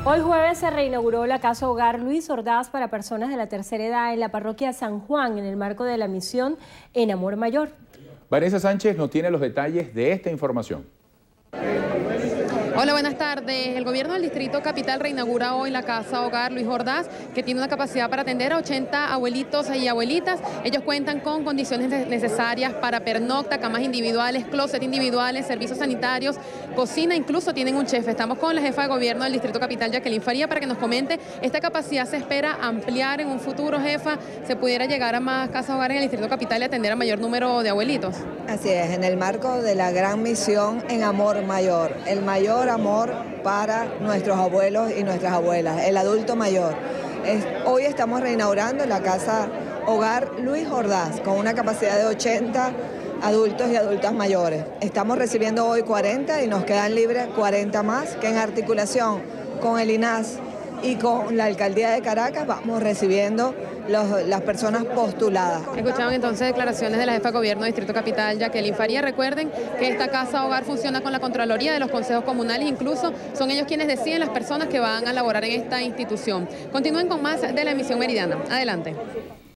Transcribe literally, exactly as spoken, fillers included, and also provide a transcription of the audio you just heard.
Hoy jueves se reinauguró la Casa Hogar Luis Ordaz para personas de la tercera edad en la parroquia San Juan, en el marco de la misión En Amor Mayor. Vanessa Sánchez nos tiene los detalles de esta información. Hola, buenas tardes. El gobierno del Distrito Capital reinaugura hoy la Casa Hogar Luis Ordaz, que tiene una capacidad para atender a ochenta abuelitos y abuelitas. Ellos cuentan con condiciones necesarias para pernocta, camas individuales, closet individuales, servicios sanitarios, cocina, incluso tienen un chef. Estamos con la jefa de gobierno del Distrito Capital, Jacqueline Faría, para que nos comente. Esta capacidad se espera ampliar en un futuro, jefa. ¿Se pudiera llegar a más Casas Hogar en el Distrito Capital y atender a mayor número de abuelitos? Así es, en el marco de la gran misión En Amor Mayor, el mayor amor para nuestros abuelos y nuestras abuelas, el adulto mayor. Es, hoy estamos reinaugurando la Casa Hogar Luis Ordaz con una capacidad de ochenta adultos y adultas mayores. Estamos recibiendo hoy cuarenta y nos quedan libres cuarenta más, que en articulación con el I N A S y con la Alcaldía de Caracas vamos recibiendo los, las personas postuladas. Escuchaban entonces declaraciones de la jefa de gobierno del Distrito Capital, Jacqueline Faría. Recuerden que esta Casa Hogar funciona con la Contraloría de los consejos comunales, incluso son ellos quienes deciden las personas que van a laborar en esta institución. Continúen con más de la emisión meridiana. Adelante.